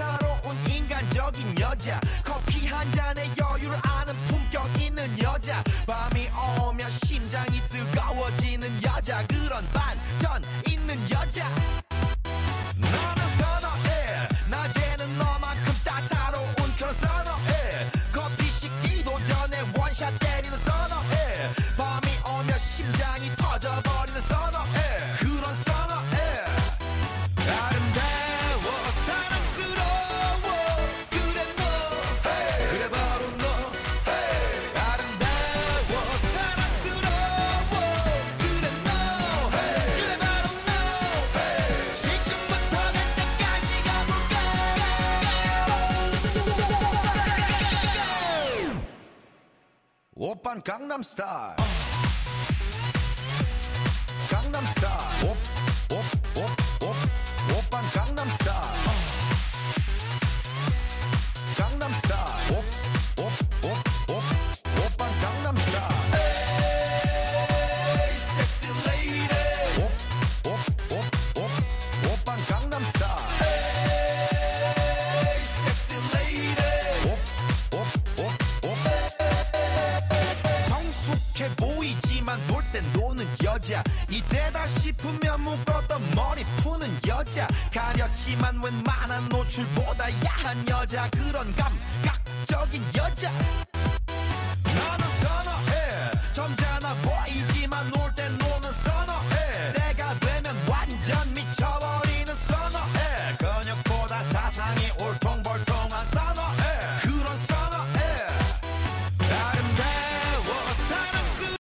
따사로운 인간적인 여자 커피 한 잔에 여유를 아는 품격 있는 여자 밤이 오면 심장이 뜨거워지는 여자 그런 반전 있는 여자 너는 선어해 낮에는 너만큼 따사로운 그런 선어해 커피 식기도 전에 원샷 때리는 선어해 밤이 오면 심장이 터져버리는 선어해 그런 선어해 아름다워 사랑스러워 그래 너 그래 바로 너 아름다워 사랑스러워 그래 너 그래 바로 너 지금부터 갈 때까지 가볼까 오빤 강남스타일 강남스타일 오빤 강남스타일 강남스타일 오빤 강남스타일 에이 섹시 레이디 오빤 강남스타일 에이 섹시 레이디 성숙해 보이지만 놀 땐 노는 여자 이때다 싶으면 묶었던 머리 푸는 여자 가렸지만 웬만한 노출보다 야한 여자 그런 감각적인 여자 나는 선어해 점잖아 보이지만 놀